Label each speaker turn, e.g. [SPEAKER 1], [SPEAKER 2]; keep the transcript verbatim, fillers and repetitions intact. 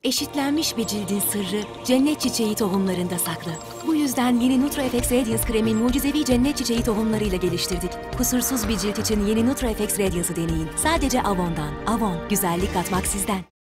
[SPEAKER 1] Eşitlenmiş bir cildin sırrı cennet çiçeği tohumlarında saklı. Bu yüzden yeni NutraFX Radiance kremin mucizevi cennet çiçeği tohumlarıyla geliştirdik. Kusursuz bir cilt için yeni NutraFX Radiance'ı deneyin. Sadece Avon'dan. Avon, güzellik katmak sizden.